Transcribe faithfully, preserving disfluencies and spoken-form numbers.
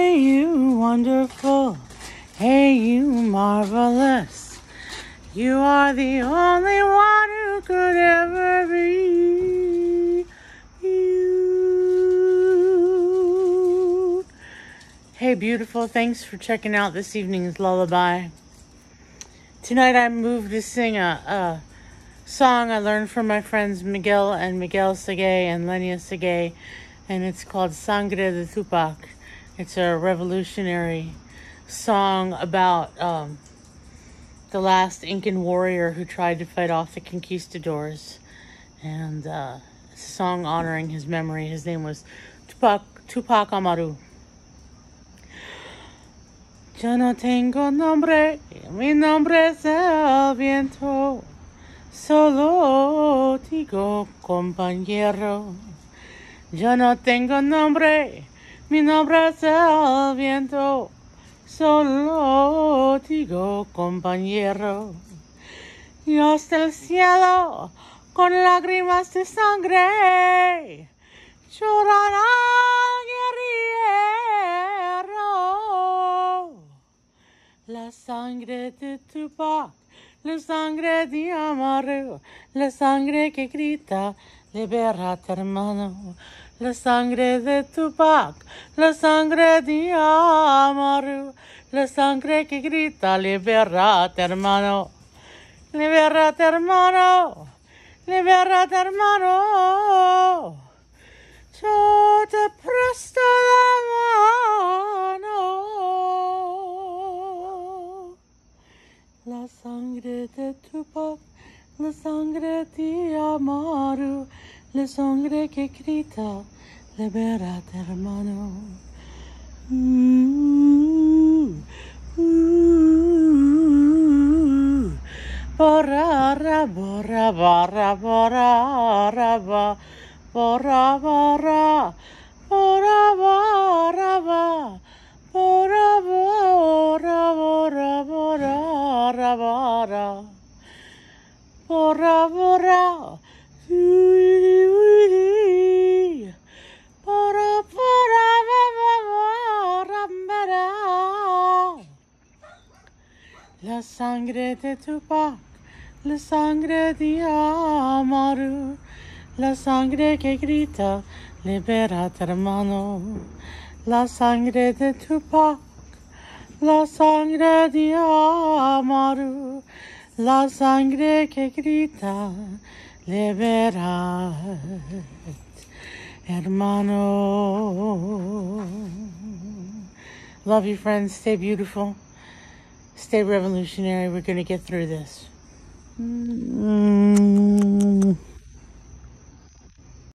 Hey, you wonderful. Hey, you marvelous. You are the only one who could ever be you. Hey, beautiful. Thanks for checking out this evening's lullaby. Tonight I moved to sing a, a song I learned from my friends Miguel and Miguel Sague and Lenia Sague, and it's called Sangre de Tupac. It's a revolutionary song about um, the last Incan warrior who tried to fight off the Conquistadors, and uh, it's a song honoring his memory. His name was Tupac, Tupac Amaru. Yo no tengo nombre, mi nombre es el viento, solo digo compañero. Yo no tengo nombre, mi nombre es el viento, solo digo compañero. Y hasta el cielo, con lágrimas de sangre, llorará guerrero. La sangre de Tupac, la sangre de Amaru, la sangre que grita, libérate hermano. La sangre de Tupac, la sangre de Amaru, la sangre que grita, libérate hermano. Libérate hermano, libérate hermano. Yo te presto la mano. La sangre de Tupac, la sangre de Amaru, la sangre que grita, libérate hermano. Uh, uh, borra, borra, borra, borra, borra, borra, borra, borra, borra, borra, borra, borra, borra, borra, borra, borra. La sangre de Tupac, la sangre de Amaru, la sangre que grita, libérate hermano. La sangre de Tupac, la sangre de Amaru, la sangre que grita, libérate hermano. Love you, friends. Stay beautiful. Stay revolutionary. We're going to get through this. Mm-hmm.